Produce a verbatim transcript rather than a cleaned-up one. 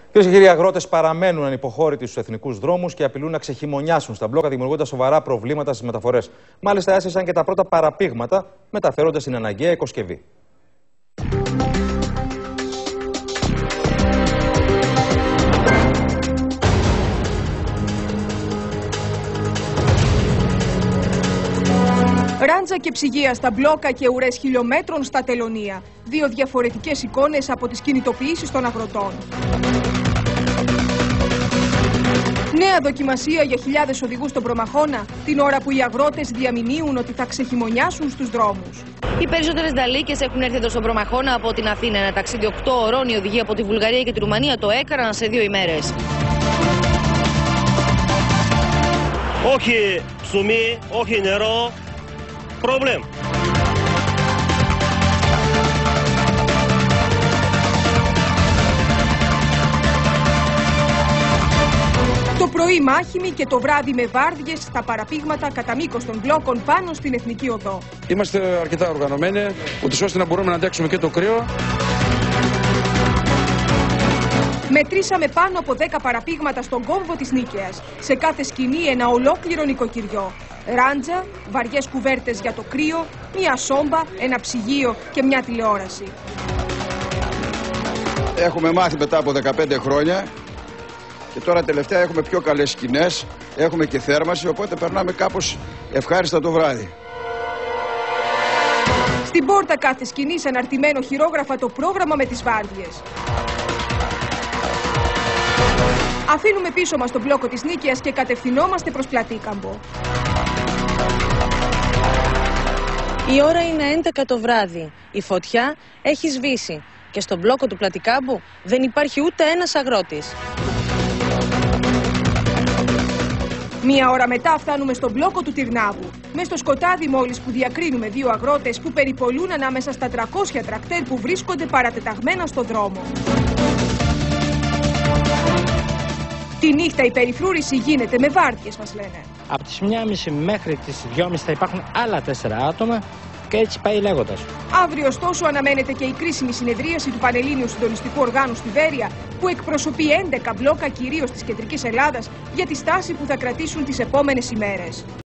Κυρίες και κύριοι, αγρότες παραμένουν ανυποχώρητοι στους εθνικούς δρόμους και απειλούν να ξεχειμονιάσουν στα μπλόκα, δημιουργώντας σοβαρά προβλήματα στις μεταφορές. Μάλιστα, έσυσαν και τα πρώτα παραπήγματα, μεταφέροντας την αναγκαία οικοσκευή. Ράντζα και ψυγεία στα μπλόκα και ουρές χιλιόμετρων στα τελωνεία. Δύο διαφορετικές εικόνες από τις κινητοποιήσεις των αγροτών. Νέα δοκιμασία για χιλιάδες οδηγούς στον Προμαχώνα, την ώρα που οι αγρότες διαμηνύουν ότι θα ξεχειμονιάσουν στους δρόμους. Οι περισσότερες δαλίκες έχουν έρθει εδώ στον Προμαχώνα από την Αθήνα. Ένα ταξίδι οκτώ ωρών. Οι οδηγοί από τη Βουλγαρία και τη Ρουμανία το έκαναν σε δύο ημέρες. Όχι ψωμί, όχι νερό. Πρόβλημα. Το πρωί μάχημοι και το βράδυ με βάρδιες στα παραπήγματα κατά μήκος των μπλόκων πάνω στην Εθνική Οδό. Είμαστε αρκετά οργανωμένοι, ούτως ώστε να μπορούμε να αντέξουμε και το κρύο. Μετρήσαμε πάνω από δέκα παραπήγματα στον κόμβο της Νίκαιας. Σε κάθε σκηνή ένα ολόκληρο νοικοκυριό. Ράντζα, βαριές κουβέρτες για το κρύο, μια σόμπα, ένα ψυγείο και μια τηλεόραση. Έχουμε μάθει μετά από δεκαπέντε χρόνια και τώρα τελευταία έχουμε πιο καλές σκηνές, έχουμε και θέρμανση, οπότε περνάμε κάπως ευχάριστα το βράδυ. Στην πόρτα κάθε σκηνής αναρτημένο χειρόγραφα το πρόγραμμα με τις βάρδιες. Αφήνουμε πίσω μας τον μπλόκο της Νίκαιας και κατευθυνόμαστε προς Πλατήκαμπο. Η ώρα είναι έντεκα το βράδυ. Η φωτιά έχει σβήσει και στον μπλόκο του Πλατικάμπου δεν υπάρχει ούτε ένας αγρότης. Μία ώρα μετά φτάνουμε στον μπλόκο του Τυρνάβου. Μες στο σκοτάδι μόλις που διακρίνουμε δύο αγρότες που περιπολούν ανάμεσα στα τριακόσια τρακτέρ που βρίσκονται παρατεταγμένα στο δρόμο. Τη νύχτα η περιφρούρηση γίνεται με βάρδιες, μας λένε. Από τις μία και μισή μέχρι τις δυόμιση θα υπάρχουν άλλα τέσσερα άτομα και έτσι πάει λέγοντας. Αύριο, ωστόσο, αναμένεται και η κρίσιμη συνεδρίαση του Πανελλήνιου Συντονιστικού Οργάνου στη Βέρεια, που εκπροσωπεί έντεκα μπλόκα κυρίως της κεντρικής Ελλάδας για τη στάση που θα κρατήσουν τις επόμενες ημέρες.